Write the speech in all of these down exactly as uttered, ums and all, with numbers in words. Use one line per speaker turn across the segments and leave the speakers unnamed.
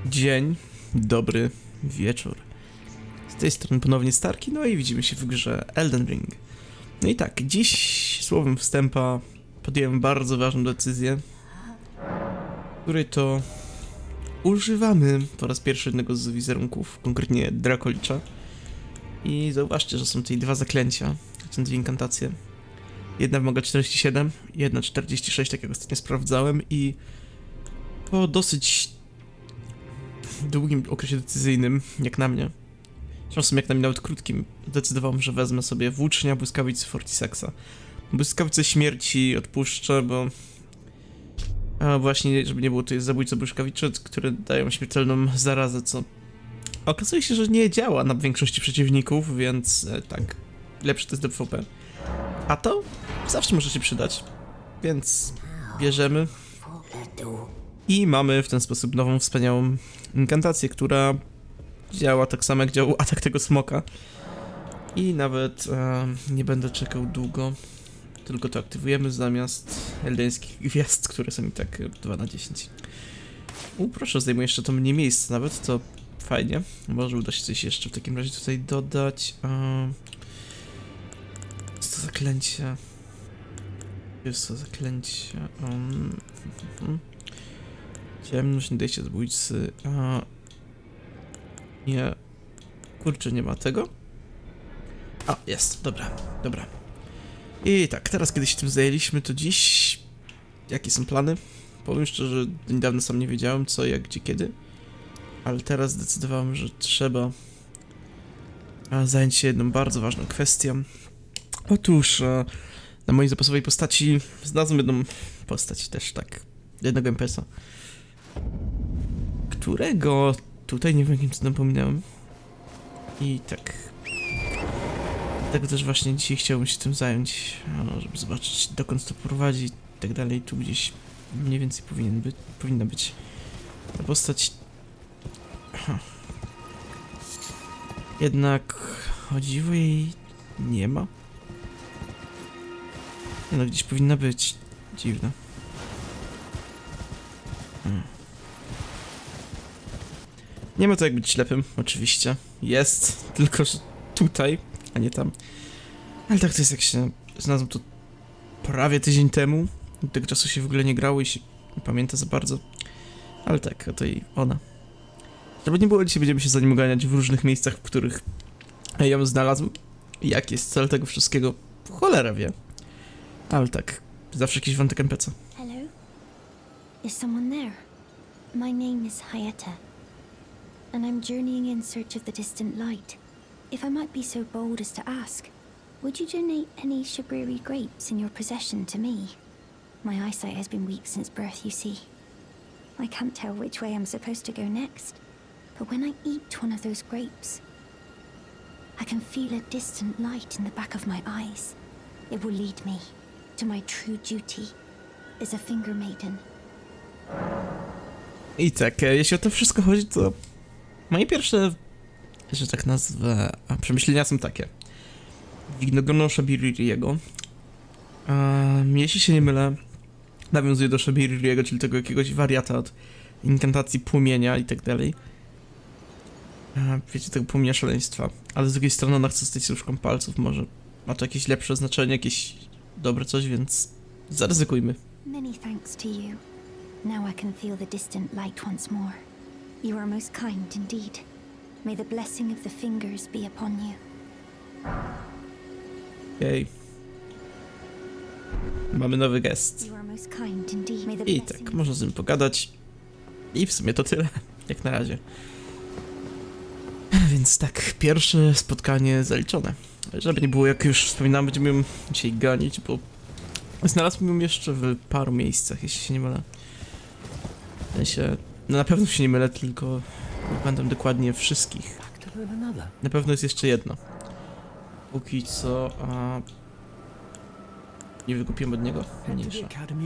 Dzień, dobry wieczór. Z tej strony ponownie Starki, no i widzimy się w grze Elden Ring. No i tak, dziś słowem wstępa podjąłem bardzo ważną decyzję, której to używamy po raz pierwszy jednego z wizerunków, konkretnie Dracolicza. I zauważcie, że są tutaj dwa zaklęcia, są dwie inkantacje. Jedna wymaga czterdzieści siedem, jedna czterdzieści sześć, tak jak ostatnio sprawdzałem, i po dosyć długim okresie decyzyjnym, jak na mnie, czasem jak na mnie nawet krótkim, zdecydowałem, że wezmę sobie włócznia błyskawicy Fortisexa. Błyskawice śmierci odpuszczę, bo a właśnie, żeby nie było tutaj zabójców błyskawiczy, które dają śmiertelną zarazę, co okazuje się, że nie działa na większości przeciwników, więc e, tak, lepszy to jest do PvP. A to zawsze może się przydać, więc bierzemy i mamy w ten sposób nową, wspaniałą inkantację, która działa tak samo jak działał atak tego smoka. I nawet e, nie będę czekał długo, tylko to aktywujemy zamiast eldeńskich gwiazd, które są i tak dwa na dziesięć. U, proszę, zdejmuję jeszcze to mniej miejsca nawet, to fajnie. Może uda się coś jeszcze w takim razie tutaj dodać. E, co to zaklęcie? Jest to zaklęcie. Um, um, Ciemność, nadejście zabójcy. A, nie. Kurczę, nie ma tego? A, jest, dobra, dobra. I tak, teraz kiedy się tym zajęliśmy, to dziś... Jakie są plany? Powiem szczerze, do niedawna sam nie wiedziałem co, jak, gdzie, kiedy. Ale teraz zdecydowałem, że trzeba zająć się jedną bardzo ważną kwestią. Otóż na mojej zapasowej postaci znalazłem jedną postać też, tak, jednego en pe es a, którego tutaj nie wiem jakim cudem pominąłem. I tak, dlatego też właśnie dzisiaj chciałbym się tym zająć, żeby zobaczyć dokąd to prowadzi i tak dalej. Tu gdzieś mniej więcej powinien być, powinna być ta postać. Aha. Jednak o dziwo jej nie ma. Nie no, gdzieś powinna być. Dziwne. Hmm. Nie ma to jak być ślepym, oczywiście. Jest, tylko że tutaj, a nie tam. Ale tak to jest, jak się znalazłem to prawie tydzień temu. Od tego czasu się w ogóle nie grało i się nie pamięta za bardzo. Ale tak, to i ona. Żeby nie było, dzisiaj będziemy się za nim oganiać w różnych miejscach, w których ja ją znalazłem. Jaki jest cel tego wszystkiego? Cholera wie. Ale tak, zawsze jakiś wątek en pe ce.
Hello? Is someone there? My name is Hayata, and I'm journeying in search of the distant light. If I might be so bold as to ask, would you donate any Shabriri grapes in your possession to me? My eyesight has been weak since birth, you see. I can't tell which way I'm supposed to go next, but when I eat one of those grapes, I can feel a distant light in the back of my eyes. It will lead me to my true duty as a finger maiden.
I tak, jeśli o to wszystko chodzi, to moje pierwsze, że tak nazwę, przemyślenia są takie. Wignogrono Shabiririego. Um, jeśli się nie mylę, nawiązuje do Shabiririego, czyli tego jakiegoś wariata od inkantacji płomienia i tak dalej. Um, wiecie, tego płomienia szaleństwa. Ale z drugiej strony ona chce stać służką palców, może ma to jakieś lepsze znaczenie, jakieś dobre coś, więc zaryzykujmy.
Many thanks to you. Now I can feel the distant light once more. You are most kind indeed. May the blessing of the fingers be upon you.
Okej. Mamy nowy gest.
You are most kind indeed. May the
I
blessing
tak, można z nim pogadać. I w sumie to tyle, jak na razie. Więc tak, pierwsze spotkanie zaliczone. Żeby nie było, jak już wspominałem, będziemy ją dzisiaj ganić, bo znalazłem ją jeszcze w paru miejscach, jeśli się nie mylę. W sensie, no na pewno się nie mylę, tylko nie pamiętam dokładnie wszystkich. Na pewno jest jeszcze jedno. Póki co, a... nie wykupiłem od niego, mniejsza.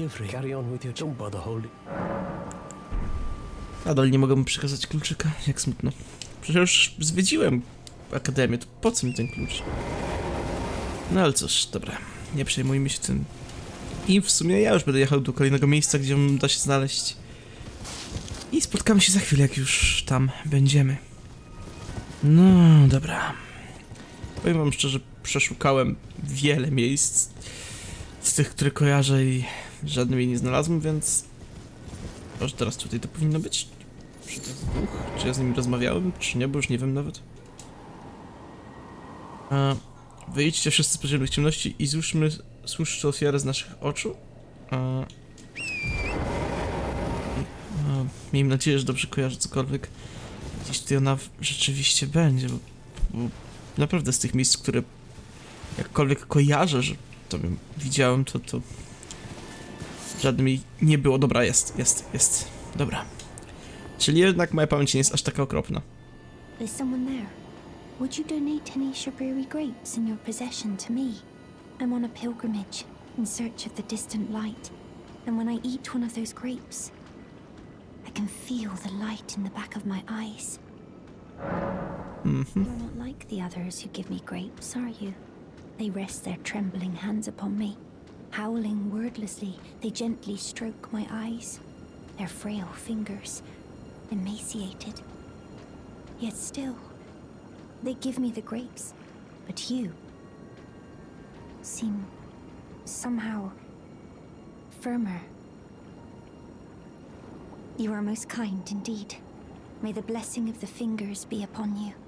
Nadal nie mogę mu przekazać kluczyka, jak smutno. Przecież już zwiedziłem akademię, to po co mi ten klucz? No ale cóż, dobra, nie przejmujmy się tym. I w sumie ja już będę jechał do kolejnego miejsca, gdzie da się znaleźć I spotkamy się za chwilę, jak już tam będziemy. No, dobra. Powiem wam szczerze, przeszukałem wiele miejsc z tych, które kojarzę i żadnym jej nie znalazłem, więc może teraz tutaj to powinno być. Czy to jest duch? Czy ja z nim rozmawiałem, czy nie, bo już nie wiem nawet. A, wyjdźcie wszyscy z podziemnych ciemności i złóżmy, złóżcie ofiarę z naszych oczu. A, a, miejmy nadzieję, że dobrze kojarzę cokolwiek. Gdzieś tutaj ona rzeczywiście będzie, bo, bo naprawdę z tych miejsc, które jakkolwiek kojarzę, że to bym widziałem, to to żadnym jej nie było. Dobra, jest, jest, jest. Dobra. Czyli jednak moja pamięć nie jest aż taka okropna.
There's someone there. Would you donate any Shabriri grapes in your possession to me? I'm on a pilgrimage in search of the distant light, and when I eat one of those grapes, I can feel the light in the back of my eyes.
Mm-hmm.
You're not like the others who give me grapes, are you? They rest their trembling hands upon me. Howling wordlessly, they gently stroke my eyes, their frail fingers emaciated. Yet still, they give me the grapes, but you seem somehow firmer. You are most kind indeed. May the blessing of the fingers be upon you.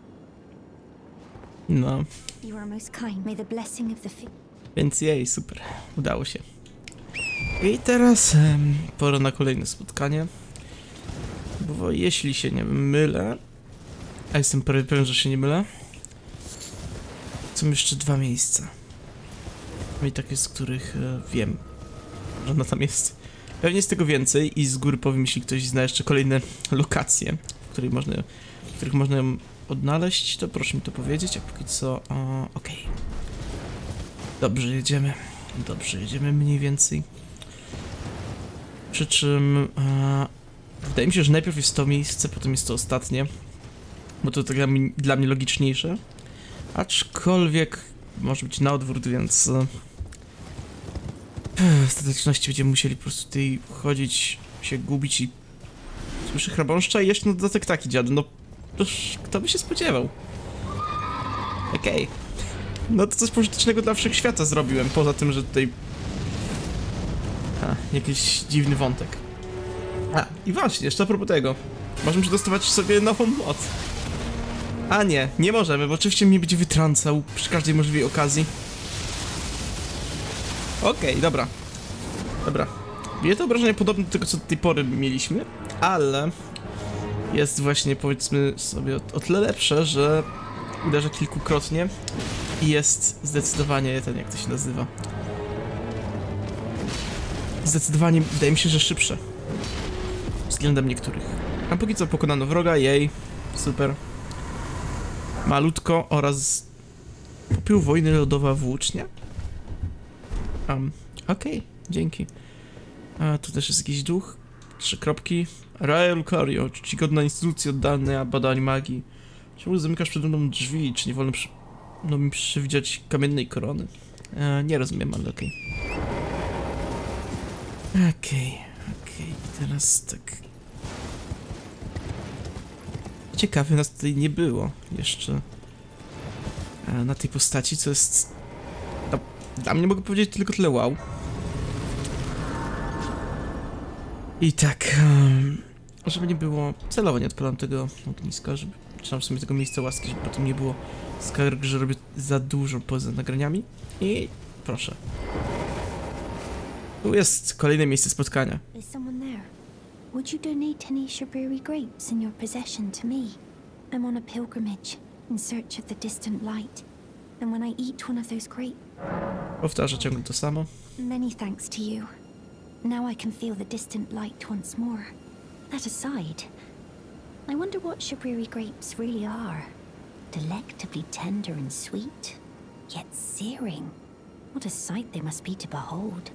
No.
You are most kind. May the blessing of the fi-
Więc jej, super. Udało się. I teraz em, pora na kolejne spotkanie. Bo jeśli się nie mylę, a jestem prawie pewien, że się nie mylę, są jeszcze dwa miejsca. I takie, z których e, wiem, że ona tam jest. Pewnie jest tego więcej i z góry powiem, jeśli ktoś zna jeszcze kolejne lokacje, w których można, w których można ją odnaleźć, to proszę mi to powiedzieć, a póki co, o, okej. Okay. Dobrze jedziemy, dobrze jedziemy mniej więcej. Przy czym e, wydaje mi się, że najpierw jest to miejsce, potem jest to ostatnie, bo to tak dla mnie, dla mnie logiczniejsze. Aczkolwiek może być na odwrót, więc e, w ostateczności będziemy musieli po prostu tutaj chodzić, się gubić i słyszę chrabąszcza i jeszcze na dodatek taki dziady, no toż kto by się spodziewał? Okej. Okay. No to coś pożytecznego dla wszechświata zrobiłem, poza tym, że tutaj... A, jakiś dziwny wątek. A, i właśnie, jeszcze a propos tego. Możemy przetestować sobie nową moc. A nie, nie możemy, bo oczywiście mnie będzie wytrącał przy każdej możliwej okazji. Okej, okay, dobra. Dobra. Jest to obrażenie podobne do tego, co do tej pory mieliśmy, ale jest właśnie, powiedzmy sobie, o, o tyle lepsze, że uderza kilkukrotnie i jest zdecydowanie ten, jak to się nazywa. Zdecydowanie wydaje mi się, że szybsze. Względem niektórych. A póki co pokonano wroga, jej. Super. Malutko oraz popiół wojny lodowa włócznia. Um, okej, okay, dzięki. A tu też jest jakiś duch. Trzy kropki. Rael Cario, czcigodna instytucja oddana badaniu magii. Czemu zamykasz przede mną drzwi? Czy nie wolno przy... no, mi przewidzieć kamiennej korony? E, nie rozumiem, ale okej. Okay. Okej, okay, okej. Okay. Teraz tak... Ciekawe, nas tutaj nie było jeszcze e, na tej postaci, co jest... No, dla mnie mogę powiedzieć tylko tyle wow. I tak... Um, żeby nie było... Celowo nie odpalam tego ogniska, żeby... Trzymam w sumie tego miejsca łaski, żeby potem nie było skarg, że robię za dużo poza nagraniami. I proszę. Tu jest kolejne miejsce spotkania.
There's someone there. Would you donate any Shabriri grapes in your possession to me? I'm on a pilgrimage in search of the distant light, and when I eat one of those grapes...
Powtarza ciągle to samo.
Many thanks to you. Now I can feel the distant light once more. That aside, I wonder what Shabriri grapes really are. Delectably tender and sweet, yet searing. What a sight they must be to behold.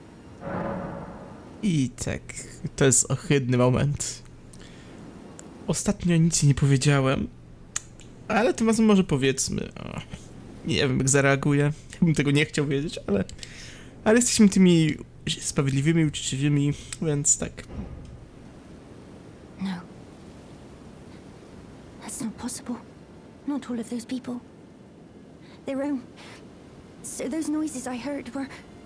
I tak, to jest ohydny moment. Ostatnio nic nie powiedziałem, ale tym razem może powiedzmy. O, nie wiem, jak zareaguję. Ja bym tego nie chciał wiedzieć, ale... Ale jesteśmy tymi sprawiedliwymi, uczciwymi, więc tak.
That's not possible. Not all of those people. Their own... So those noises I heard were...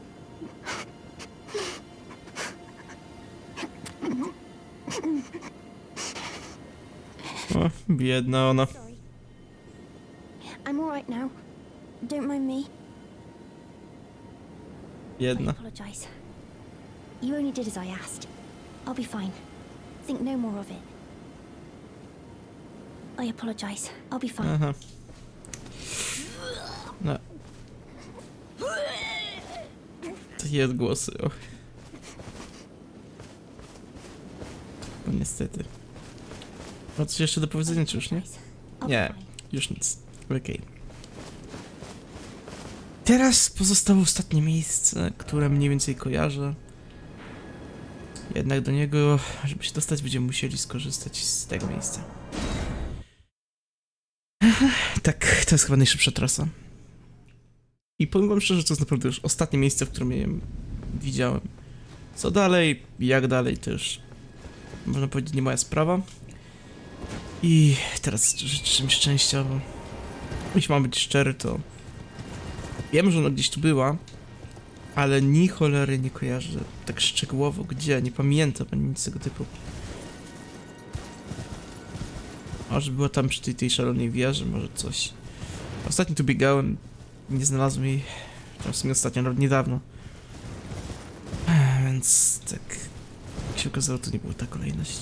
O, biedna ona.
Sorry. I'm alright now. Don't mind me. I
Biedna.
apologize. You only did as I asked. I'll be fine. Think no more of it. I apologize. I'll be fine.
Aha. No. Takie odgłosy. O. No niestety. Ma coś jeszcze do powiedzenia, czy już nie?
I'll
Nie,
be fine.
już nic. Okej. Okay. Teraz pozostało ostatnie miejsce, które mniej więcej kojarzę. Jednak do niego, żeby się dostać, będziemy musieli skorzystać z tego miejsca. Tak, to jest chyba najszybsza trasa. I powiem wam szczerze, to jest naprawdę już ostatnie miejsce, w którym je widziałem. Co dalej, jak dalej, to już można powiedzieć nie moja sprawa. I teraz życzę mi szczęścia, bo jeśli mam być szczery, to wiem, że ona gdzieś tu była, ale ni cholery nie kojarzę tak szczegółowo gdzie, nie pamiętam ani nic tego typu. Może była tam przy tej, tej szalonej wieży, może coś. Ostatnio tu biegałem, nie znalazłem jej, tam w sumie ostatnio, nawet niedawno. Więc tak, jak się okazało, to nie była ta kolejność.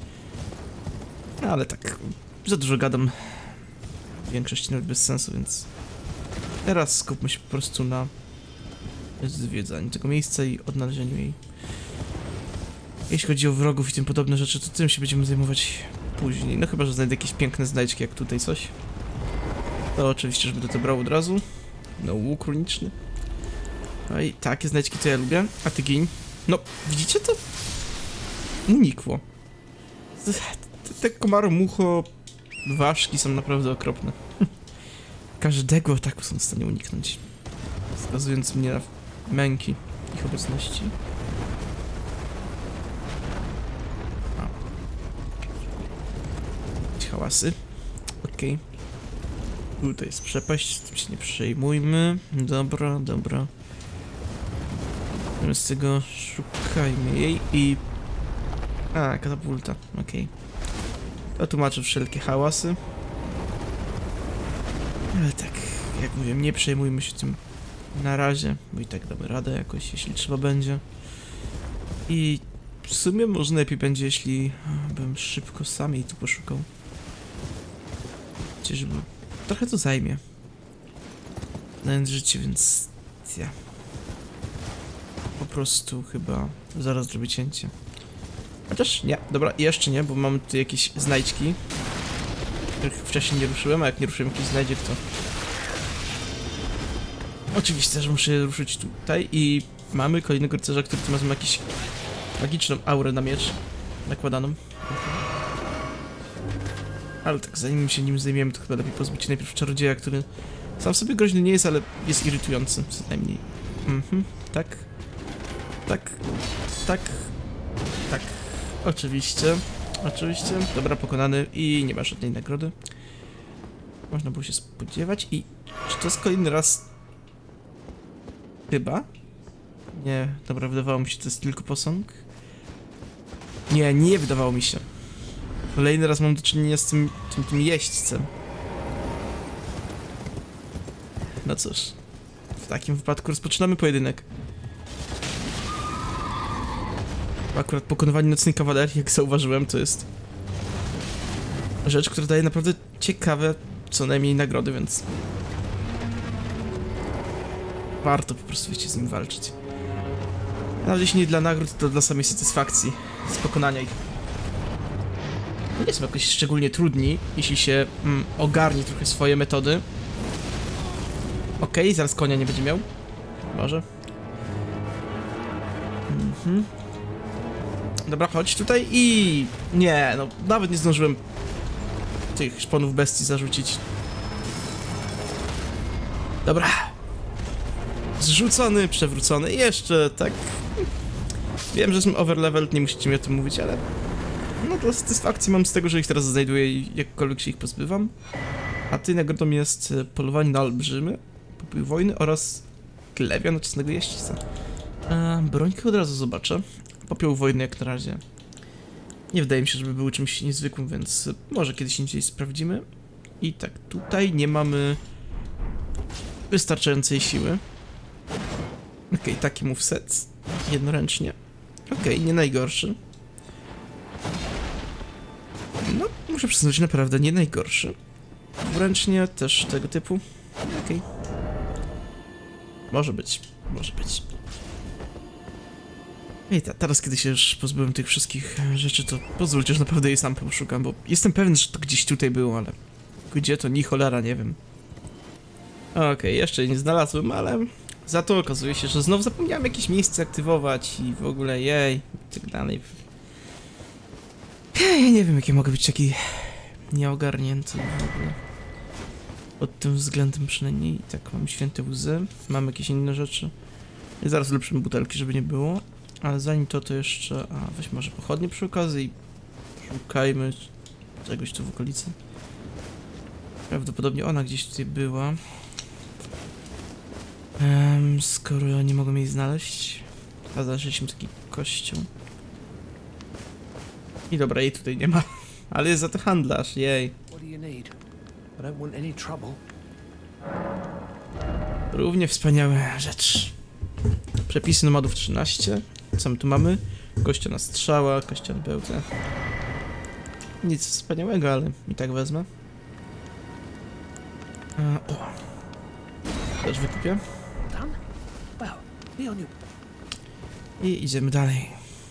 Ale tak, za dużo gadam. W większości nawet bez sensu, więc teraz skupmy się po prostu na zwiedzaniu tego miejsca i odnalezieniu jej. Jeśli chodzi o wrogów i tym podobne rzeczy, to tym się będziemy zajmować później. No chyba, że znajdę jakieś piękne znajdźki, jak tutaj coś. To oczywiście, żeby to brał od razu. No, łuk runiczny. No i takie znajdźki to ja lubię. A ty gin. No, widzicie to? Unikło. Te komaro, mucho, ważki są naprawdę okropne. Każdego ataku są w stanie uniknąć. Skazując mnie na męki ich obecności. A. Hałasy. Okej. Okay. Tutaj jest przepaść, z tym się nie przejmujmy. Dobra, dobra. Zamiast tego szukajmy jej i... A, katapulta, okej. Okay. To tłumaczy wszelkie hałasy. Ale tak, jak mówię, nie przejmujmy się tym na razie, bo i tak damy radę jakoś, jeśli trzeba będzie. I w sumie może lepiej będzie, jeśli bym szybko sam jej tu poszukał. Chociażby trochę to zajmie. Znając życie, więc ja po prostu chyba zaraz zrobię cięcie. Chociaż nie, dobra, jeszcze nie, bo mam tu jakieś znajdźki, których wcześniej nie ruszyłem, a jak nie ruszyłem jakiś znajdziek, to... Oczywiście, że muszę je ruszyć tutaj i mamy kolejnego rycerza, który tu ma jakąś magiczną aurę na miecz nakładaną. Ale tak, zanim się nim zajmiemy, to chyba lepiej pozbyć się najpierw czarodzieja, który sam w sobie groźny nie jest, ale jest irytujący, co najmniej. Mhm, tak. Tak. Tak. Tak. Oczywiście. Oczywiście. Dobra, pokonany i nie ma żadnej nagrody. Można było się spodziewać i... Czy to jest kolejny raz... Chyba? Nie, dobra, wydawało mi się, to jest tylko posąg. Nie, nie wydawało mi się. Kolejny raz mam do czynienia z tym, tym, tym jeźdźcem. No cóż. W takim wypadku rozpoczynamy pojedynek. Akurat pokonywanie nocnej kawalerii, jak zauważyłem, to jest rzecz, która daje naprawdę ciekawe, co najmniej nagrody, więc warto po prostu, wiecie, z nim walczyć. Nawet jeśli nie dla nagród, to dla samej satysfakcji z pokonania ich. Nie są jakoś szczególnie trudni, jeśli się mm, ogarnie trochę swoje metody. Okej, okay, zaraz konia nie będzie miał. Może. Mhm. Dobra, chodź tutaj i... Nie, no nawet nie zdążyłem tych szponów bestii zarzucić. Dobra. Zrzucony, przewrócony i jeszcze tak... Wiem, że jestem overleveled, nie musicie mi o tym mówić, ale... No nadal satysfakcję mam z tego, że ich teraz znajduję i jakkolwiek się ich pozbywam. A ty nagrodą jest polowanie na olbrzymy, popiół wojny oraz glewia nocznego jeźdźca. E, brońkę od razu zobaczę. Popiół wojny jak na razie nie wydaje mi się, żeby był czymś niezwykłym, więc może kiedyś indziej sprawdzimy. I tak, tutaj nie mamy wystarczającej siły. Okej, okay, taki moveset. Jednoręcznie. Okej, okay, nie najgorszy. No, muszę przyznać, naprawdę nie najgorszy. Wręcznie też tego typu. Okej. Okay. Może być, może być. I ta, teraz, kiedy się już pozbyłem tych wszystkich rzeczy, to pozwólcie, że naprawdę je sam poszukam, bo jestem pewien, że to gdzieś tutaj było, ale gdzie to, ni cholera, nie wiem. Okej, okay, jeszcze nie znalazłem, ale za to okazuje się, że znowu zapomniałem jakieś miejsce aktywować i w ogóle jej, i tak dalej. Ja nie wiem, jakie mogę być taki nieogarnięty w ogóle. Pod tym względem przynajmniej. Tak, mam święte łzy, mam jakieś inne rzeczy. I zaraz ulepszymy butelki, żeby nie było. Ale zanim to, to jeszcze... A, weź może pochodnie przy okazji i szukajmy czegoś tu w okolicy. Prawdopodobnie ona gdzieś tutaj była. Um, skoro nie mogę jej znaleźć. A znaleźliśmy taki kościół. I dobra, jej tutaj nie ma. Ale jest za to handlarz, jej. Równie wspaniała rzecz. Przepisy nomadów trzynaście. Co my tu mamy? Kościana strzała, kościan bełta. Nic wspaniałego, ale i tak wezmę. A, o. Też wykupię. I idziemy dalej.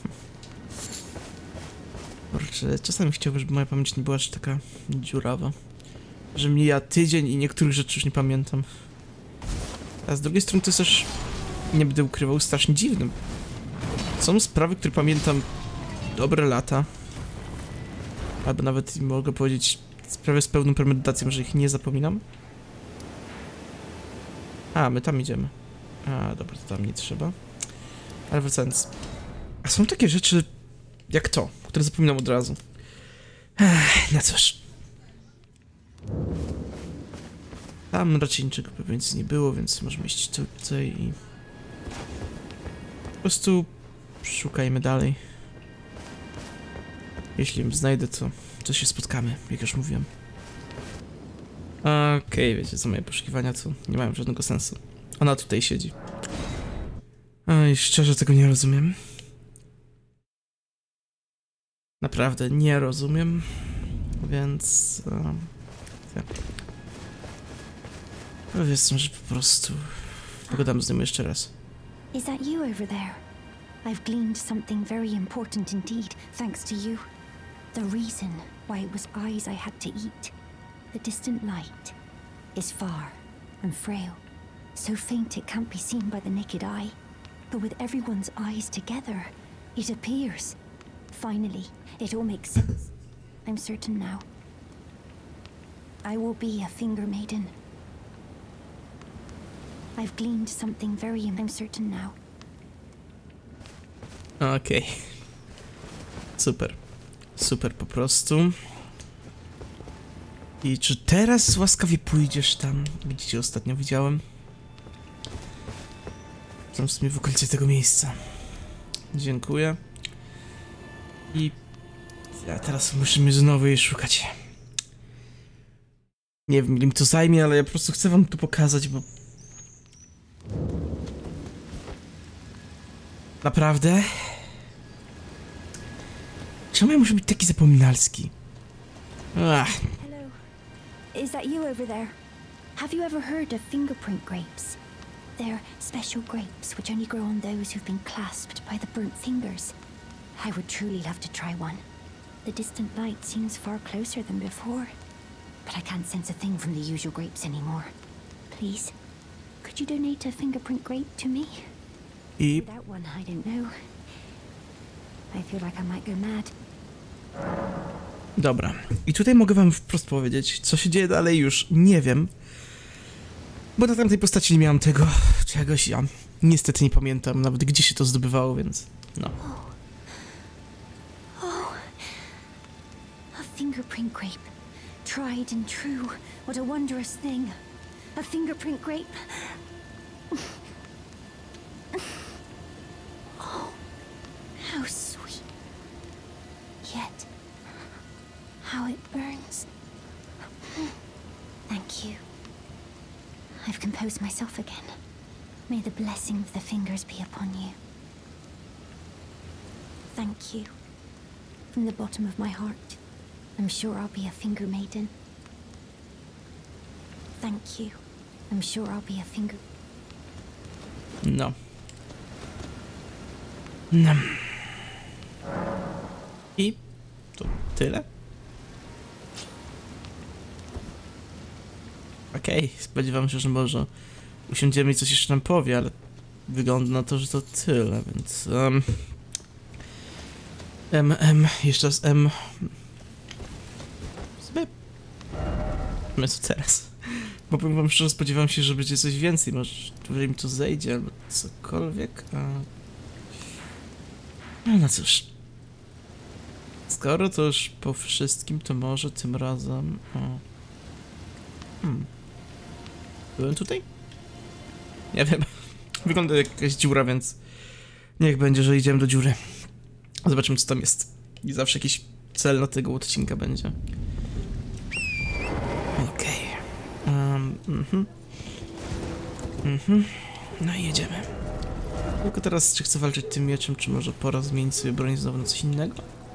Kurczę, czasami chciałbym, żeby moja pamięć nie była aż taka dziurawa. Że mija tydzień i niektórych rzeczy już nie pamiętam. A z drugiej strony to jest też, nie będę ukrywał, strasznie dziwnym. Są sprawy, które pamiętam dobre lata. Albo nawet mogę powiedzieć sprawy z pełną premedytacją, że ich nie zapominam. A, my tam idziemy. A, dobra, to tam nie trzeba. Ale wracając. A są takie rzeczy jak to, które zapominam od razu. Ech, no cóż. Tam raczej niczego więc nie było, więc możemy iść tutaj i... Po prostu szukajmy dalej. Jeśli ją znajdę, to, to się spotkamy, jak już mówiłem. Okej, okay, wiecie co, moje poszukiwania to nie mają żadnego sensu. Ona tutaj siedzi. Oj, szczerze tego nie rozumiem. Naprawdę nie rozumiem, więc... Um, tak. Powiedzmy, że po prostu pogadam z nim jeszcze raz.
Is that you over there? I've gleaned something very important indeed, thanks to you. The reason why it was eyes I had to eat. The distant light is far and frail, so faint it can't be seen by the naked eye. But with everyone's eyes together, it appears. Finally, it all makes sense. I'm certain now. I will be a finger maiden. I've gleaned something very... I'm certain now.
Okej. Okay. Super. Super po prostu. I czy teraz łaskawie pójdziesz tam, gdzie cię ostatnio widziałem? Tam w sumie w okolicy tego miejsca. Dziękuję. I... A teraz musimy znowu jej szukać. Nie wiem, ile mi to zajmie, ale ja po prostu chcę wam to pokazać, bo... Naprawdę? Czemu ja muszę być taki zapominalski? Ach.
Hello. Is that you over there? Have you ever heard of fingerprint grapes? They're special grapes which only grow on those who've been clasped by the burnt fingers. I would truly love to try one. The distant light seems far closer than before, but I can't sense a thing from the usual grapes anymore. Please, could you donate a fingerprint grape to me?
I...
Without one, I don't know. I feel like I might go mad.
Dobra. I tutaj mogę wam wprost powiedzieć, co się dzieje dalej już nie wiem. Bo na tamtej postaci nie miałam tego czegoś, ja niestety nie pamiętam nawet gdzie się to zdobywało, więc no.
Oh. fingerprint grape. Tried and true. What a wondrous thing. A fingerprint grape. Oh, how sweet. Yet, how it burns. Thank you. I've composed myself again. May the blessing of the fingers be upon you. Thank you. From the bottom of my heart. I'm sure I'll be a finger maiden. Thank you. I'm sure I'll be a finger...
No. No. I to tyle. Okej, okay, spodziewam się, że może usiądziemy i coś jeszcze nam powie, ale wygląda na to, że to tyle, więc... Um, M, M, jeszcze raz M. Sobie... My co teraz? Bo powiem wam szczerze, spodziewam się, że będzie coś więcej, może dłużej mi to zejdzie, albo cokolwiek, a... No, no cóż. Skoro to już po wszystkim, to może tym razem... O. Hmm. Byłem tutaj? Nie wiem. Wygląda jak jakaś dziura, więc... Niech będzie, że idziemy do dziury. Zobaczymy, co tam jest. I zawsze jakiś cel na tego odcinka będzie. Okej. Okay. Um, mhm. Mhm. No i jedziemy. Tylko teraz, czy chcę walczyć tym mieczem, czy może pora zmienić sobie broń znowu na coś innego?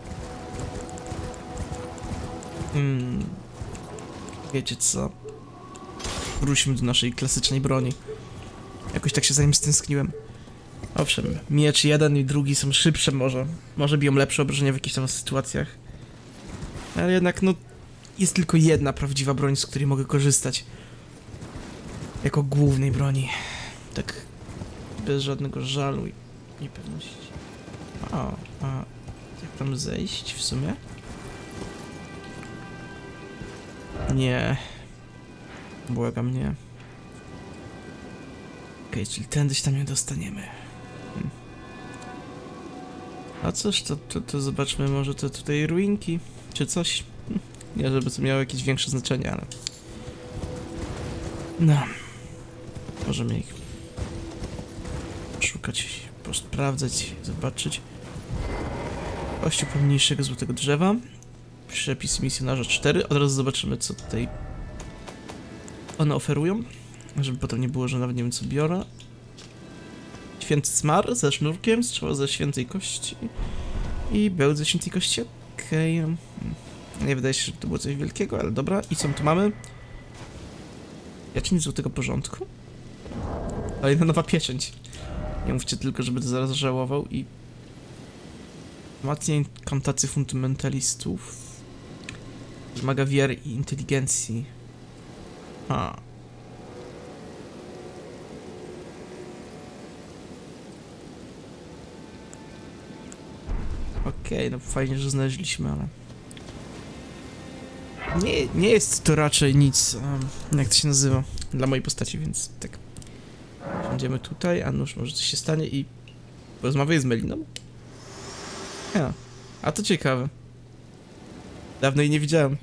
Hmm. Wiecie co? Wróćmy do naszej klasycznej broni. Jakoś tak się za nim stęskniłem. Owszem, miecz jeden i drugi są szybsze może. Może biją lepsze obrażenia w jakichś tam sytuacjach. Ale jednak, no... Jest tylko jedna prawdziwa broń, z której mogę korzystać. Jako głównej broni. Tak... Bez żadnego żalu i niepewności. O, a... Jak tam zejść w sumie? Nie. Błagam, nie. Okej, okay, czyli tędy się tam nie dostaniemy. Hmm. A cóż, to, to, to zobaczmy może te tutaj ruinki, czy coś. Hmm. Nie, żeby to miało jakieś większe znaczenie, ale... No. Możemy ich szukać, posprawdzać, zobaczyć. Kościół pomniejszego złotego drzewa. Przepis misjonarza cztery. Od razu zobaczymy, co tutaj one oferują. Żeby potem nie było, że nawet nie wiem, co biorę. Święty smar ze sznurkiem, strzała ze świętej kości i bełt ze świętej kości. Okej. Okay. Nie wydaje się, że to było coś wielkiego, ale dobra. I co my tu mamy? Pieczęć złotego porządku? Kolejna nowa pieczęć. Nie mówcie tylko, żeby to zaraz żałował i... Wzmacnia inkantację fundamentalistów. Wymaga wiary i inteligencji. Ha. Okej, okay, no fajnie, że znaleźliśmy, ale... Nie, nie jest to raczej nic, um, jak to się nazywa, dla mojej postaci, więc tak. Będziemy tutaj, a nuż może coś się stanie i... Porozmawiaj z Meliną? Ja, a to ciekawe. Dawno jej nie widziałem.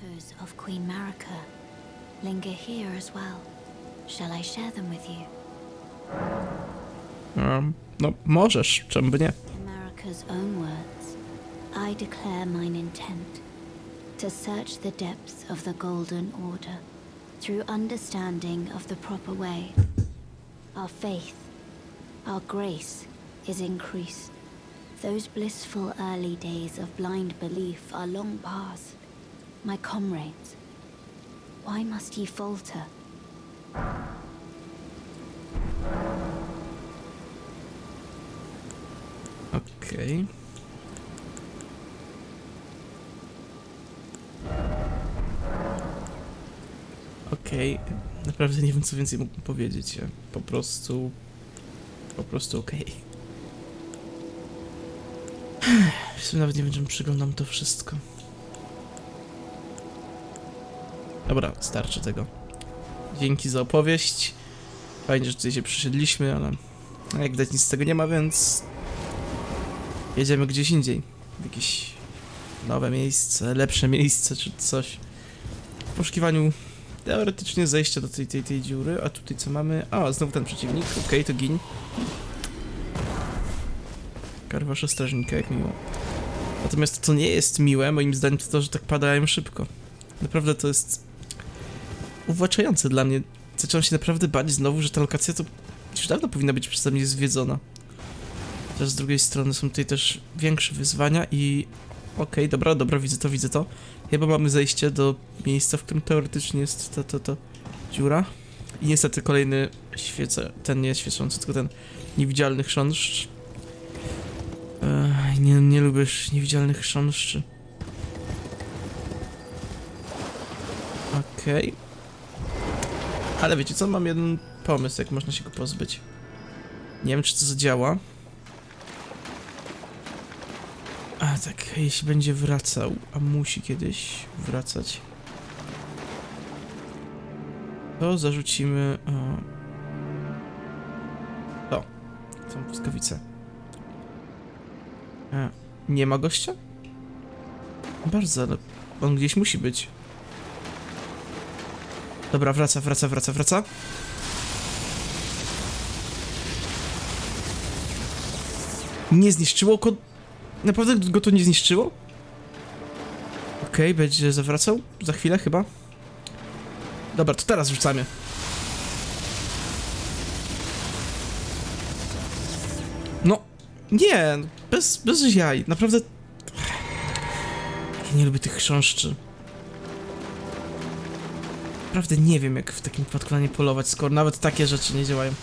Um, no, możesz, czemu by nie?
Own words, I declare mine intent to search the depths of the Golden Order through understanding of the proper way. Our faith, our grace is increased. Those blissful early days of blind belief are long past. My comrades, why must ye falter?
Okej. Okay. Okej. Okay. Naprawdę nie wiem, co więcej mógłbym powiedzieć. Po prostu... Po prostu okej. Okay. W sumie nawet nie wiem, czym przyglądam to wszystko. Dobra, starczy tego. Dzięki za opowieść. Fajnie, że tutaj się przysiedliśmy, ale... Jak widać, nic z tego nie ma, więc... Jedziemy gdzieś indziej. W jakieś nowe miejsce, lepsze miejsce czy coś. W poszukiwaniu teoretycznie zejścia do tej, tej, tej dziury, a tutaj co mamy? A, znowu ten przeciwnik, okej, okay, to gin. Karwasza strażnika, jak miło. Natomiast to, co nie jest miłe, moim zdaniem, to to, że tak padają szybko. Naprawdę to jest uwłaczające dla mnie. Zacząłem się naprawdę bać znowu, że ta lokacja to już dawno powinna być przeze mnie zwiedzona. Też z drugiej strony są tutaj też większe wyzwania i... Okej, okay, dobra, dobra, widzę to, widzę to. Chyba mamy zejście do miejsca, w którym teoretycznie jest ta, ta, ta dziura. I niestety kolejny świece... ten nie świecący, tylko ten niewidzialny chrząszcz. Ech, nie, nie lubisz niewidzialnych chrząszczy. Okej. Okay. Ale wiecie co, mam jeden pomysł, jak można się go pozbyć. Nie wiem, czy to zadziała. A tak, jeśli będzie wracał, a musi kiedyś wracać, to zarzucimy... O, to, tą błyskawicę. A, nie ma gościa? Bardzo, ale on gdzieś musi być. Dobra, wraca, wraca, wraca, wraca. Nie zniszczyło go... Naprawdę go to nie zniszczyło? Okej, okay, będzie zawracał? Za chwilę chyba. Dobra, to teraz rzucamy. No, nie, bez, bez jaj, naprawdę... Ja nie lubię tych chrząszczy. Naprawdę nie wiem, jak w takim wypadku na nie polować, skoro nawet takie rzeczy nie działają.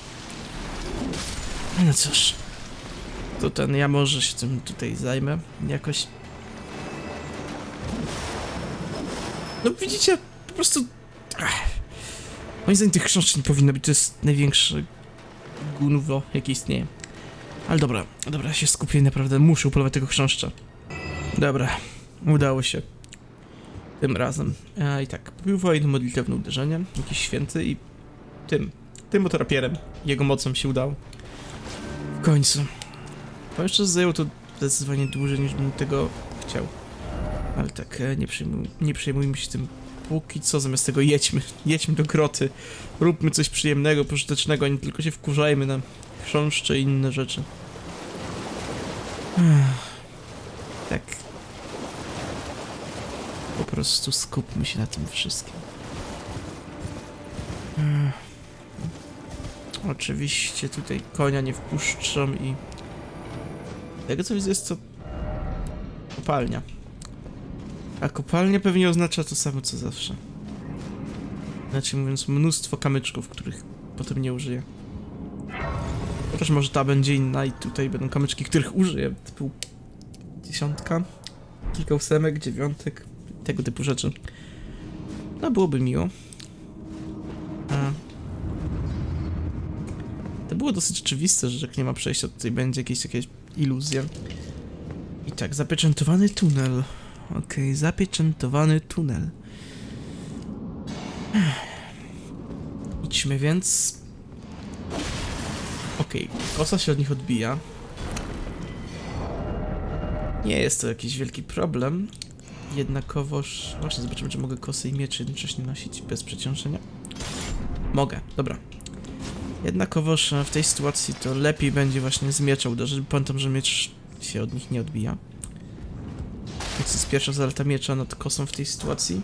No cóż. To ten, ja może się tym tutaj zajmę jakoś. No widzicie, po prostu... Ach. Moim zdaniem tych chrząszczy nie powinno być, to jest największe gówno, jakie istnieje. Ale dobra, dobra, ja się skupię, naprawdę muszę upolować tego chrząszcza. Dobra, udało się. Tym razem. A, i tak, próbowałem jedno modlitewne uderzenie, jakiś święty i tym, tym oto rapierem, jego mocą się udało. W końcu. Powiem szczerze, zajęło to zdecydowanie dłużej niż bym tego chciał. Ale tak, nie, przejmuj, nie przejmujmy się tym póki co, zamiast tego jedźmy, jedźmy do groty. Róbmy coś przyjemnego, pożytecznego, a nie tylko się wkurzajmy na chrząszcze i inne rzeczy. Tak. Po prostu skupmy się na tym wszystkim. Oczywiście tutaj konia nie wpuszczam i... Tego co widzę jest to... kopalnia. A kopalnia pewnie oznacza to samo co zawsze. Inaczej mówiąc, mnóstwo kamyczków, których potem nie użyję. Chociaż może ta będzie inna i tutaj będą kamyczki, których użyję. Typu... dziesiątka, kilka ósemek, dziewiątek, tego typu rzeczy. No byłoby miło. A... To było dosyć oczywiste, że jak nie ma przejścia, to tutaj będzie jakieś, jakieś iluzja. I tak, zapieczętowany tunel. Okej, okay, zapieczętowany tunel. Idźmy więc. Okej, okay, kosa się od nich odbija. Nie jest to jakiś wielki problem. Jednakowoż... Właśnie zobaczymy, czy mogę kosy i miecz jednocześnie nosić bez przeciążenia. Mogę, dobra. Jednakowoż w tej sytuacji to lepiej będzie właśnie z miecza uderzyć. Pamiętam, że miecz się od nich nie odbija. Więc to jest pierwsza zaleta miecza nad kosą w tej sytuacji.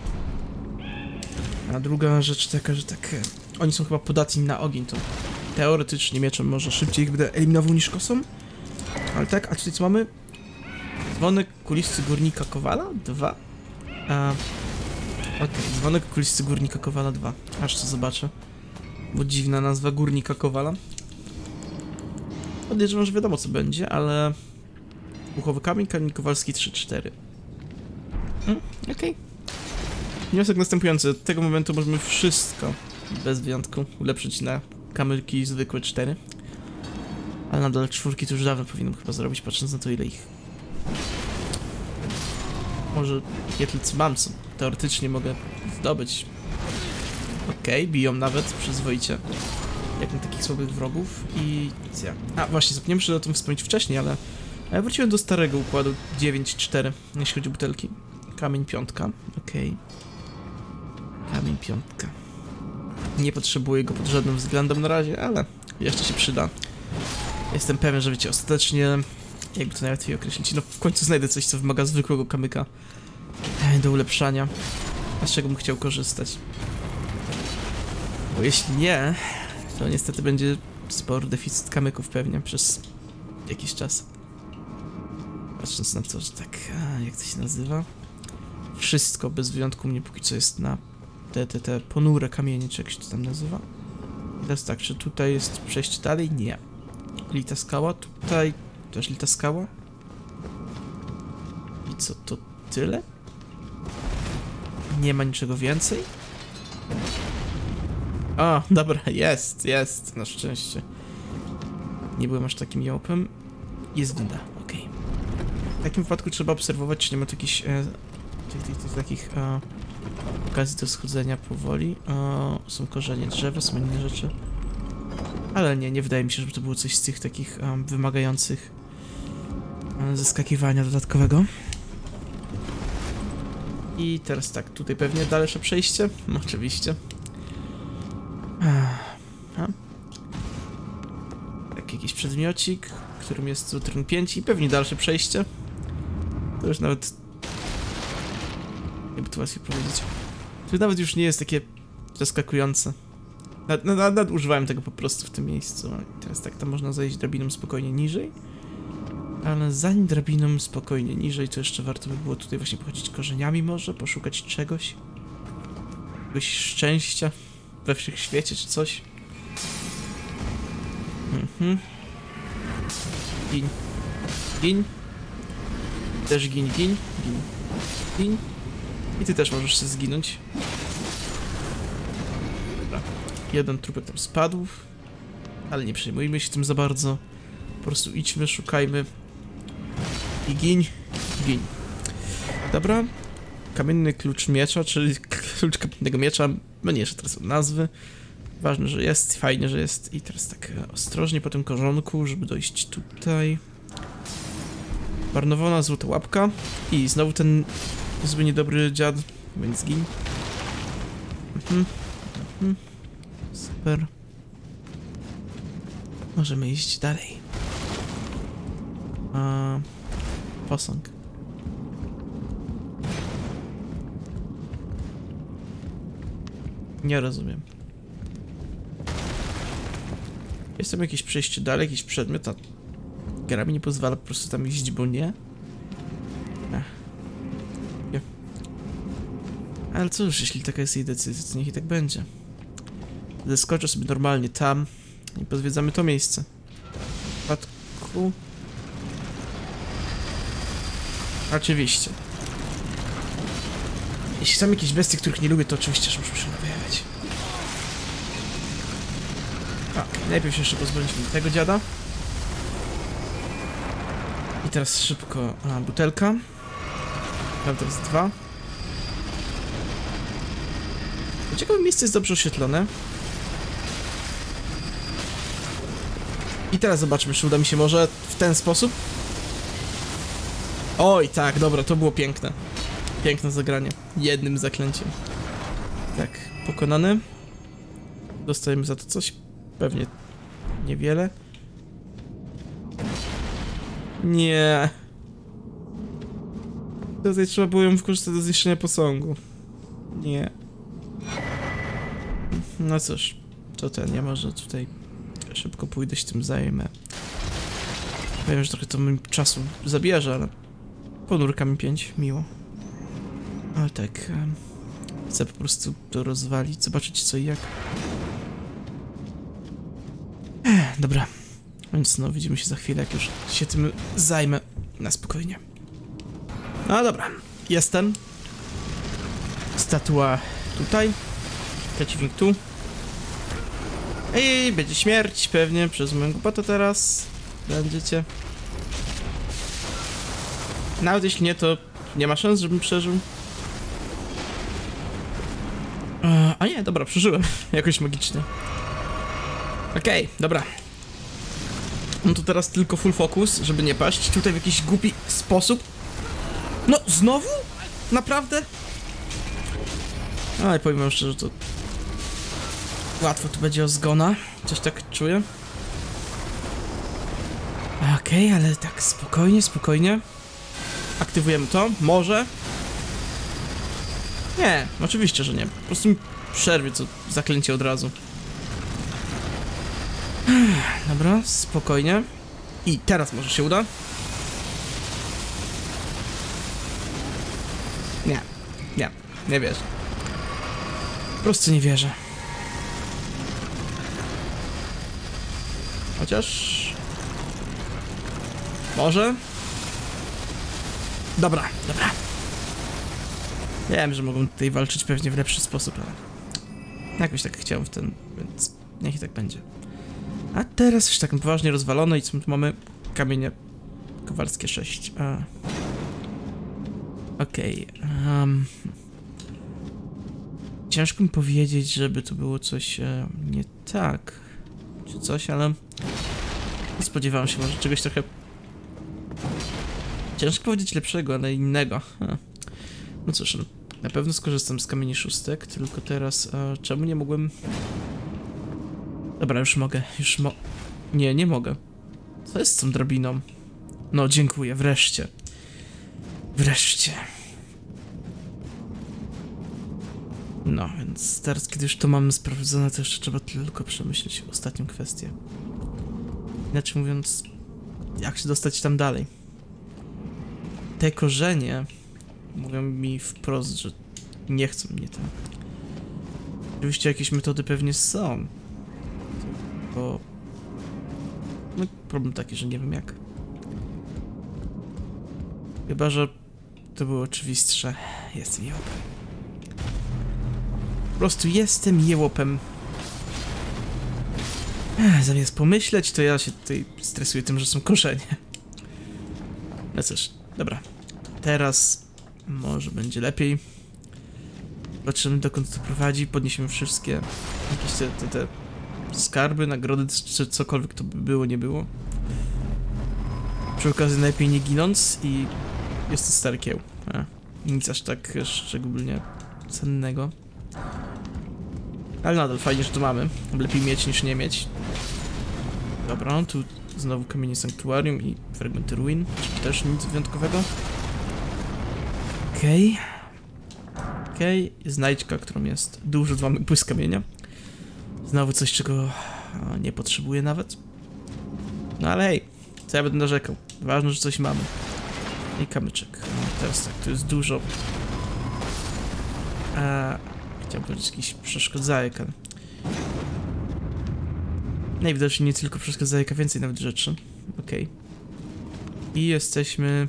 A druga rzecz taka, że tak... Oni są chyba podatni na ogień, to teoretycznie mieczem może szybciej ich będę eliminował niż kosą. Ale tak, a tutaj co mamy? Dzwonek kulisty górnika Kowala? Dwa. A... Okej, okay. Dzwonek kulisty górnika Kowala dwa. Aż co zobaczę. Bo dziwna nazwa górnika Kowala. Podejrzewam, że wiadomo co będzie, ale... Uchowy kamień, kamień kowalski trzy cztery. Hmm, okej. Okay. Wniosek następujący. Od tego momentu możemy wszystko, bez wyjątku, ulepszyć na kamyki zwykłe cztery. Ale nadal czwórki to już dawno powinienem chyba zrobić, patrząc na to, ile ich... Może ja tylko mam, co teoretycznie mogę zdobyć. Okej, okay, biją nawet przyzwoicie. Jak na takich słabych wrogów i... A, właśnie, zapomniałem, że o tym wspomnieć wcześniej, ale... A ja wróciłem do starego układu dziewięć cztery, jeśli chodzi o butelki. Kamień piątka, okej. Okay. Kamień piątka. Nie potrzebuję go pod żadnym względem na razie, ale jeszcze się przyda. Jestem pewien, że wiecie, ostatecznie, jakby to najłatwiej określić, no w końcu znajdę coś, co wymaga zwykłego kamyka do ulepszania, a z czego bym chciał korzystać. Bo jeśli nie, to niestety będzie spory deficyt kamyków pewnie przez jakiś czas. Patrząc na to, że tak, a, jak to się nazywa? Wszystko bez wyjątku mnie póki co jest na te, te, te ponure kamienie, czy jak się to tam nazywa. I teraz tak, czy tutaj jest przejście dalej? Nie. Lita skała, tutaj też lita skała. I co, to tyle? Nie ma niczego więcej? O, dobra, jest, jest, na szczęście. Nie byłem aż takim jałpem. Jest winda, okej. Okay. W takim wypadku trzeba obserwować, czy nie ma tu jakichś e, tych, tych, tych, takich e, okazji do schodzenia powoli. E, są korzenie drzewa, są inne rzeczy. Ale nie, nie wydaje mi się, żeby to było coś z tych takich um, wymagających um, zeskakiwania dodatkowego. I teraz tak, tutaj pewnie dalsze przejście. No, oczywiście. Aha. Tak, jakiś przedmiocik, którym jest Utron pięć i pewnie dalsze przejście. To już nawet... jakby to łatwiej powiedzieć. To nawet już nie jest takie zaskakujące. Nad, nad, nadużywałem tego po prostu w tym miejscu. I teraz tak, tam można zejść drabiną spokojnie niżej. Ale zanim drabiną spokojnie niżej, to jeszcze warto by było tutaj właśnie pochodzić korzeniami może, poszukać czegoś. Jakiegoś szczęścia we wszechświecie czy coś. Mhm. Gin. Gin. Też gin, gin. Gin. Gin. I ty też możesz się zginąć. Dobra. Jeden trupek tam spadł. Ale nie przejmujmy się tym za bardzo. Po prostu idźmy, szukajmy. I gin. Gin. Dobra. Kamienny klucz miecza, czyli klucz kamiennego miecza. No nie, że teraz są nazwy. Ważne, że jest, fajnie, że jest. I teraz tak ostrożnie po tym korzonku, żeby dojść tutaj. Marnowana złota łapka. I znowu ten zły, niedobry dziad. Więc gin. Mhm. Mhm. Super. Możemy iść dalej. A... posąg. Nie rozumiem. Jest tam jakieś przejście dalej, jakiś przedmiot, a gra mi nie pozwala po prostu tam iść, bo nie. Ech. Nie. Ale cóż, jeśli taka jest jej decyzja, to niech i tak będzie. Zeskoczę sobie normalnie tam i pozwiedzamy to miejsce. W przypadku... Oczywiście. Jeśli są jakieś bestie, których nie lubię, to oczywiście, że muszę się nawijać. Ok, najpierw się jeszcze pozbądźmy tego dziada. I teraz szybko a, butelka. Prawda jest dwa. Ciekawe, miejsce jest dobrze oświetlone. I teraz zobaczmy, czy uda mi się może w ten sposób. Oj, tak, dobra, to było piękne. Piękne zagranie. Jednym zaklęciem. Tak, pokonany. Dostajemy za to coś? Pewnie niewiele. Nie. Tutaj trzeba było ją wykorzystać do zniszczenia posągu. Nie. No cóż, to ten, ja może tutaj szybko pójdę się tym zajmę. Wiem, że trochę to mi czasu zabierze, ale ponurka mi pięć, miło. Ale tak, um, chcę po prostu to rozwalić, zobaczyć co i jak. Ech, dobra, więc no widzimy się za chwilę, jak już się tym zajmę na spokojnie. No dobra, jestem. Statua tutaj, przeciwnik tu. Ej, będzie śmierć pewnie przez moją głupotę teraz. Będziecie. Nawet jeśli nie, to nie ma szans, żebym przeżył. Eee, a nie, dobra, przeżyłem. Jakoś magicznie. Okej, okay, dobra. No to teraz tylko full focus, żeby nie paść tutaj w jakiś głupi sposób. No, znowu? Naprawdę? Ale powiem wam szczerze, to łatwo tu będzie o zgona. Coś tak czuję. Okej, okay, ale tak spokojnie, spokojnie. Aktywujemy to, może. Nie, oczywiście, że nie. Po prostu mi przerwie co zaklęcie od razu. Dobra, spokojnie. I teraz może się uda. Nie, nie, nie wierzę. Po prostu nie wierzę. Chociaż... Może? Dobra, dobra. Wiem, że mogą tutaj walczyć pewnie w lepszy sposób, ale... Jakoś tak chciałem w ten, więc niech i tak będzie. A teraz już tak poważnie rozwalone i co tu mamy? Kamienie kowalskie sześć. Okej. Okay. Um. Ciężko mi powiedzieć, żeby to było coś e, nie tak. Czy coś, ale... Nie spodziewałem się może czegoś trochę... Ciężko powiedzieć lepszego, ale innego. Ha. No cóż, na pewno skorzystam z kamieni szóstek, tylko teraz... E, czemu nie mogłem... Dobra, już mogę, już mo... Nie, nie mogę. Co jest z tą drabiną? No, dziękuję, wreszcie. Wreszcie. No, więc teraz, kiedy już to mamy sprawdzone, to jeszcze trzeba tylko przemyśleć ostatnią kwestię. Inaczej mówiąc, jak się dostać tam dalej? Te korzenie mówią mi wprost, że nie chcą mnie tam. Oczywiście jakieś metody pewnie są. Bo... No, problem taki, że nie wiem jak. Chyba, że to było oczywistsze. Jestem jełopem. Po prostu jestem jełopem. Ech, zamiast pomyśleć, to ja się tutaj stresuję tym, że są korzenie. No cóż, dobra. Teraz może będzie lepiej. Zobaczymy, dokąd to prowadzi. Podniesiemy wszystkie jakieś te, te, te skarby, nagrody, czy cokolwiek to by było, nie było. Przy okazji najlepiej nie ginąc i jest to stary kieł. A, nic aż tak szczególnie cennego. Ale nadal fajnie, że to mamy. Lepiej mieć niż nie mieć. Dobra, tu znowu kamienie sanktuarium i fragmenty ruin. Też nic wyjątkowego. Okej. Okay. Okej, okay. Znajdźka, którą jest dużo, dwa błysk kamienia. Znowu coś, czego o, nie potrzebuję nawet. No ale hej, co ja będę narzekał? Ważne, że coś mamy. I kamyczek. No, teraz tak, to jest dużo. A, chciałem powiedzieć jakiś przeszkodzajek, ale... Najwidoczniej nie tylko przeszkodzajek, a więcej nawet rzeczy. Okej. Okay. I jesteśmy...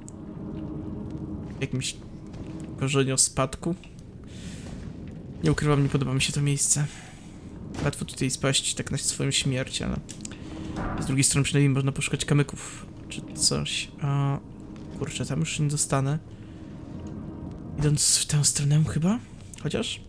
w jakimś korzeniospadku. Nie ukrywam, nie podoba mi się to miejsce. Łatwo tutaj spaść tak na swoją śmierć, ale... Z drugiej strony przynajmniej można poszukać kamyków, czy coś. A... Kurczę, tam już nie dostanę. Idąc w tę stronę chyba? Chociaż?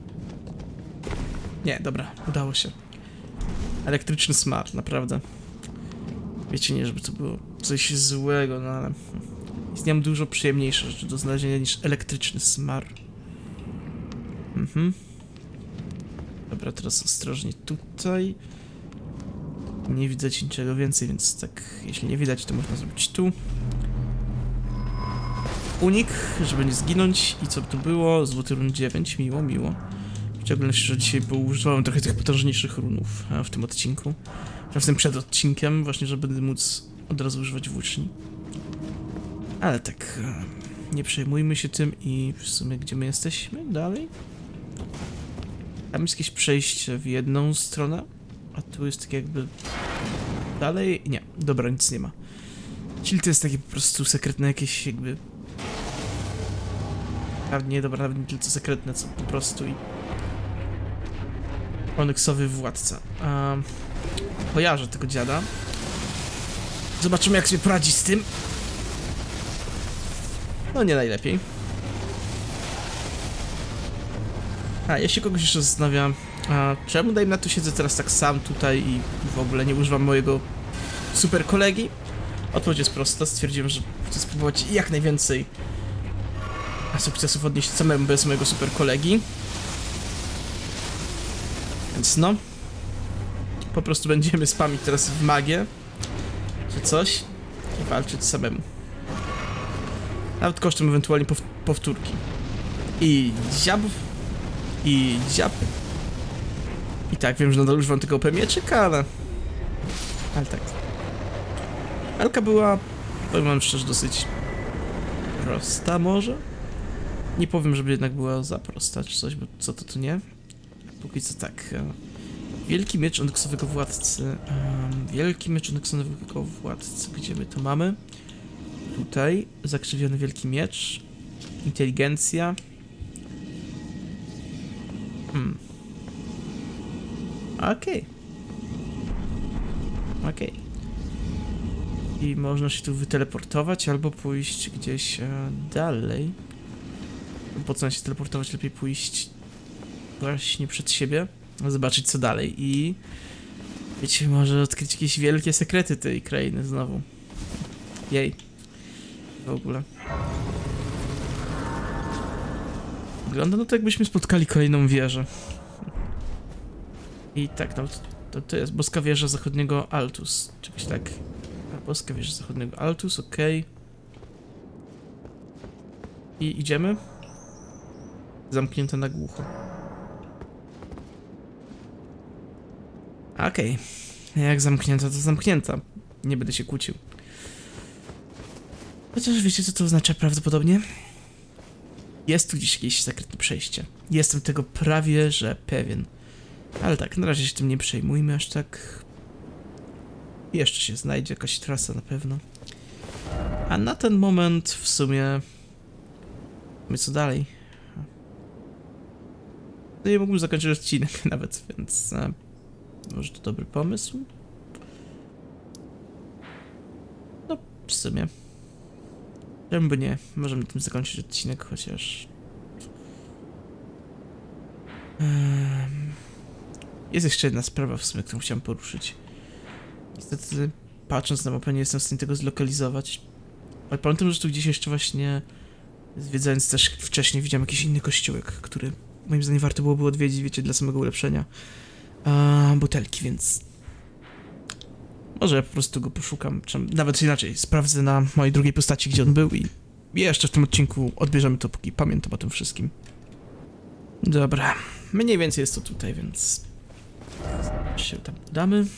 Nie, dobra, udało się. Elektryczny smar, naprawdę. Wiecie, nie, żeby to było coś złego, no ale... Istnieją dużo przyjemniejsze rzeczy do znalezienia niż elektryczny smar. Mhm. Dobra, teraz ostrożnie tutaj. Nie widać niczego więcej, więc tak, jeśli nie widać, to można zrobić tu. Unik, żeby nie zginąć. I co tu było? Złoty run dziewięć, miło, miło. W szczególności, że dzisiaj poużywałem trochę tych potężniejszych runów w tym odcinku. W tym przed odcinkiem, właśnie, żeby móc od razu używać włóczni. Ale tak, nie przejmujmy się tym i w sumie gdzie my jesteśmy? Dalej? Tam jest jakieś przejście w jedną stronę, a tu jest tak jakby... Dalej? Nie, dobra, nic nie ma. Czyli to jest takie po prostu sekretne jakieś jakby... A nie, dobra, nawet nie tylko sekretne, co po prostu i... Onyksowy władca. Um, kojarzę tego dziada. Zobaczymy, jak sobie poradzi z tym. No nie najlepiej. A, jeśli kogoś jeszcze zastanawiam, a czemu dajmy na to siedzę teraz tak sam tutaj i w ogóle nie używam mojego super kolegi? Odpowiedź jest prosta, stwierdziłem, że chcę spróbować jak najwięcej sukcesów odnieść samemu bez mojego super kolegi. Więc no, po prostu będziemy spamić teraz w magię, czy coś, i walczyć samemu. Nawet kosztem ewentualnie pow powtórki. I dziab, i dziab. I tak, wiem, że nadal używam tego O P mieczyka, ale... Ale tak. Walka była, powiem wam szczerze, dosyć prosta może? Nie powiem, żeby jednak była za prosta czy coś, bo co to to nie? Póki co tak. Wielki miecz onksowego władcy. Um, wielki miecz onksowego władcy. Gdzie my to mamy? Tutaj. Zakrzywiony wielki miecz. Inteligencja. Hmm. Okej. Okay. Okej. Okay. I można się tu wyteleportować albo pójść gdzieś e, dalej. Po co się teleportować? Lepiej pójść właśnie przed siebie, zobaczyć co dalej i wiecie, może odkryć jakieś wielkie sekrety tej krainy znowu. Jej. W ogóle. Wygląda no to jakbyśmy spotkali kolejną wieżę. I tak, no to, to jest boska wieża zachodniego Altus. Czegoś tak. Boska wieża zachodniego Altus, okej. Okay. I idziemy. Zamknięta na głucho. Okej. Okay. Jak zamknięta, to zamknięta. Nie będę się kłócił. Chociaż wiecie, co to oznacza prawdopodobnie? Jest tu gdzieś jakieś sekretne przejście. Jestem tego prawie, że pewien. Ale tak, na razie się tym nie przejmujmy aż tak. Jeszcze się znajdzie jakaś trasa na pewno. A na ten moment w sumie... My co dalej? No nie mógłbym zakończyć odcinek nawet, więc... A, może to dobry pomysł? No, w sumie. Czemu by nie? Możemy tym zakończyć odcinek, chociaż... Um, jest jeszcze jedna sprawa w sumie, którą chciałem poruszyć. Niestety, patrząc na mapę, nie jestem w stanie tego zlokalizować. Ale pamiętam, że tu gdzieś jeszcze właśnie... Zwiedzając też wcześniej, widziałem jakiś inny kościółek, który moim zdaniem warto byłoby odwiedzić, wiecie, dla samego ulepszenia a, butelki, więc... Może ja po prostu go poszukam, czy nawet inaczej, sprawdzę na mojej drugiej postaci, gdzie on był i jeszcze w tym odcinku odbierzemy to, póki pamiętam o tym wszystkim. Dobra, mniej więcej jest to tutaj, więc... się tam udamy.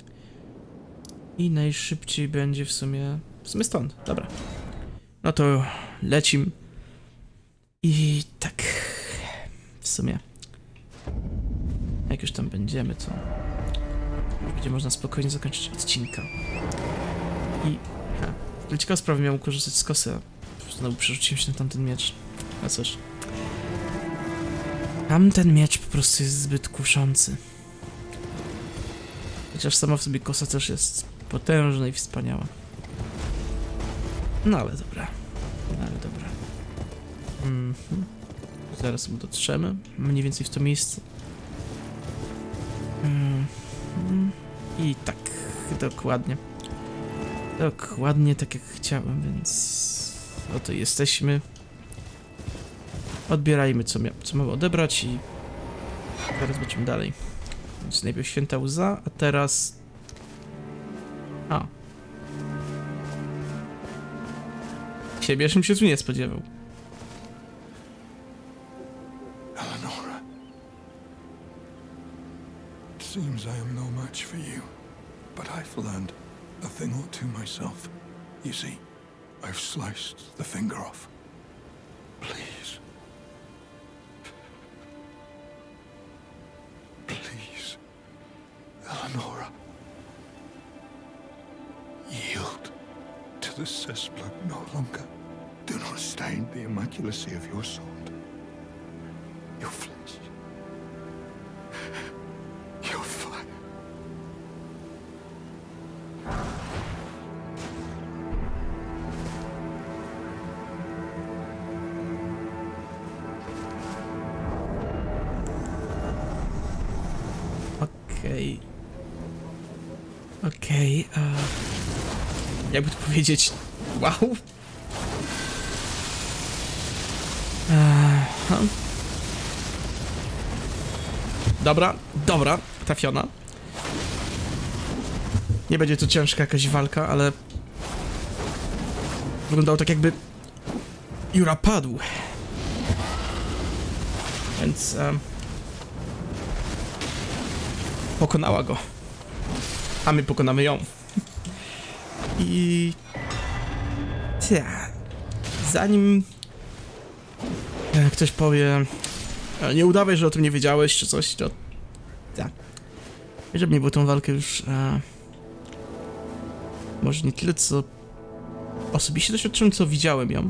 I najszybciej będzie w sumie... W sumie stąd, dobra. No to lecim. I tak... W sumie... Jak już tam będziemy, to... Już będzie można spokojnie zakończyć odcinka. I... Ha, ale ciekawa sprawa, miałem korzystać z kosy, a znowu przerzuciłem się na tamten miecz. A cóż... Tamten miecz po prostu jest zbyt kuszący. Chociaż sama w sobie kosa też jest potężna i wspaniała. No ale dobra. No ale dobra. Mhm. Zaraz mu dotrzemy. Mniej więcej w to miejsce. Mhm. I tak. Dokładnie. Dokładnie tak jak chciałem, więc... Oto jesteśmy. Odbierajmy co, mia co mamy odebrać i... Zaraz zobaczymy dalej. Więc najpierw święta łza, a teraz... A. Siebie bym się tu nie spodziewał.
Eleonora. It seems I am no match for you, but I've learned a thing or two myself. You see, I've sliced the finger off. Please. Please. Eleonora. Yield to the cesspool no longer. Do not stain the immaculacy of your sword. Your flesh. Your fire.
Okej. Okej, okay, uh, jakby to powiedzieć, wow. Uh, dobra, dobra, trafiona. Nie będzie to ciężka jakaś walka, ale wyglądało tak, jakby Jura padł. Więc um, pokonała go. A my pokonamy ją. I ta, zanim e, ktoś powie, e, nie udawaj, że o tym nie wiedziałeś, czy coś, to tak. Żeby nie było tą walkę już e, może nie tyle, co osobiście doświadczyłem, co widziałem ją.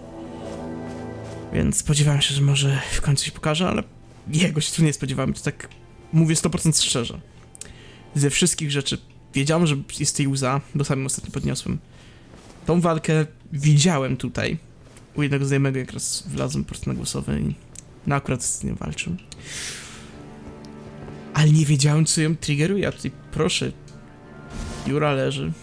Więc spodziewałem się, że może w końcu się pokaże, ale jego się tu nie spodziewałem, to tak mówię sto procent szczerze. Ze wszystkich rzeczy wiedziałem, że jest tej łza, bo sam ostatnio podniosłem. Tą walkę widziałem tutaj. U jednego znajomego jak raz wlazłem po prostu na głosowy i no akurat z nim walczył. Ale nie wiedziałem, co ją triggeruje, a tutaj proszę. Jura leży.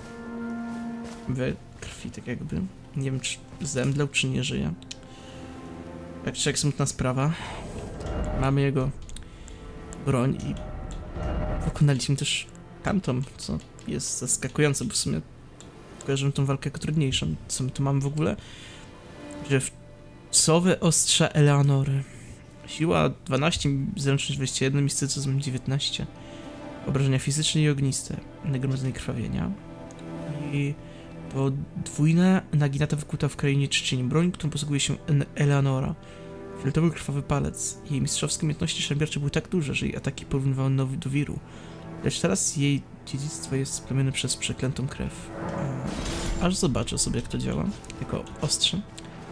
We krwi, tak jakby. Nie wiem, czy zemdlał, czy nie żyje. Tak czy jak smutna sprawa. Mamy jego broń i pokonaliśmy też tamtą, co jest zaskakujące, bo w sumie kojarzymy tą walkę jako trudniejszą. Co my tu mamy w ogóle? Że wcowe ostrza Eleanory. Siła dwanaście, zręczność dwadzieścia jeden, mistycyzm dziewiętnaście. Obrażenia fizyczne i ogniste, nagromadzenie krwawienia. I podwójna naginata wykuta w krainie trzcin. Broń, którą posługuje się Eleanora. Fioletowy krwawy palec. Jej mistrzowskie umiejętności szermiercze były tak duże, że jej ataki porównywały do wiru. Lecz teraz jej dziedzictwo jest splamione przez przeklętą krew. A, aż zobaczę sobie, jak to działa. Jako ostrze.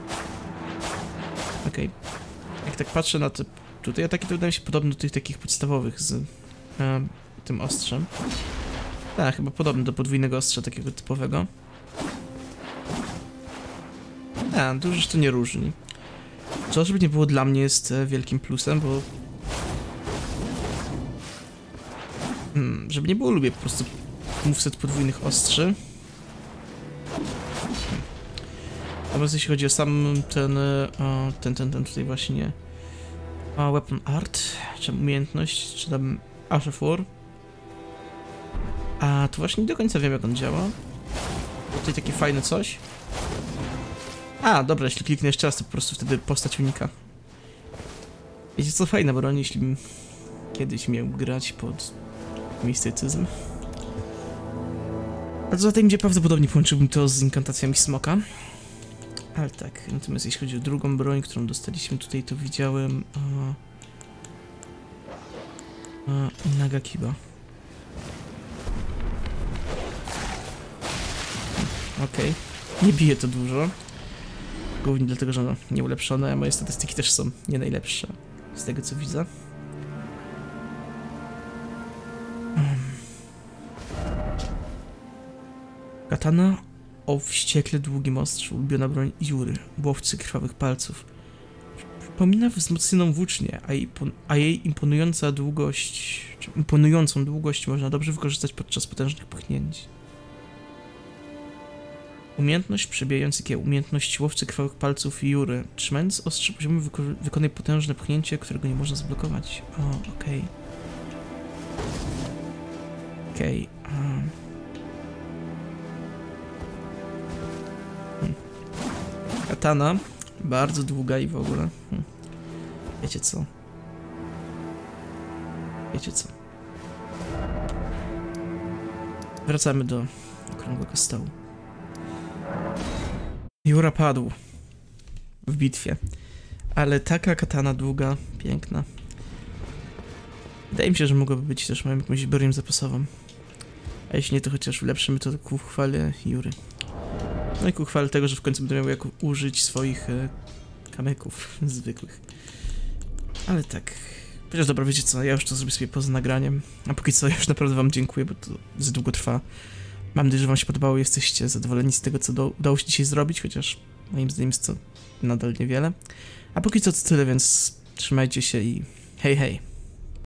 Okej. Okay. Jak tak patrzę na te tutaj ataki, to wydają się podobne do tych takich podstawowych z e, tym ostrzem. Tak, chyba podobne do podwójnego ostrza takiego typowego. A, dużo się to nie różni. Co, żeby nie było dla mnie, jest e, wielkim plusem, bo Hmm, żeby nie było, lubię po prostu moveset podwójnych ostrzy. Natomiast jeśli chodzi o sam ten, o, ten, ten, ten tutaj właśnie o, Weapon Art, czy umiejętność, czy tam Ash of War. A tu właśnie nie do końca wiem, jak on działa. Tutaj takie fajne coś. A, dobra, jeśli kliknę jeszcze raz, to po prostu wtedy postać unika. Wiecie co, fajna broń, jeśli kiedyś miał grać pod mistycyzm. A co za tym, gdzie prawdopodobnie połączyłbym to z inkantacjami smoka. Ale tak, natomiast jeśli chodzi o drugą broń, którą dostaliśmy tutaj, to widziałem o, o, Nagakiba. Okej, okay. Nie bije to dużo. Głównie dlatego, że no, nie ulepszone, a moje statystyki też są nie najlepsze, z tego co widzę. Katana o wściekle długim ostrzu, ulubiona broń Jury, łowcy krwawych palców. Przypomina wzmocnioną włócznię, a jej, a jej imponująca długość, czy imponującą długość można dobrze wykorzystać podczas potężnych pchnięć. Umiejętność przebijający kieł, umiejętność łowcy krwawych palców Jury. Trzymając ostrze poziomu wyko wykonaj potężne pchnięcie, którego nie można zablokować. O, okej. Okay. Okej. Okay, um. Katana, bardzo długa i w ogóle. Hm. Wiecie co? Wiecie co? Wracamy do okrągłego stołu. Jura padł w bitwie, ale taka katana długa, piękna. Wydaje mi się, że mogłaby być też moją jakąś bronią zapasową. A jeśli nie, to chociaż ulepszymy to ku chwale Jury. No i ku chwale tego, że w końcu będę miał jak użyć swoich e, kamyków zwykłych. Ale tak. Chociaż dobra, wiecie co, ja już to zrobię sobie poza nagraniem. A póki co, ja już naprawdę wam dziękuję, bo to za długo trwa. Mam nadzieję, że wam się podobało, jesteście zadowoleni z tego, co do, udało się dzisiaj zrobić, chociaż moim zdaniem jest to nadal niewiele. A póki co to tyle, więc trzymajcie się i hej hej.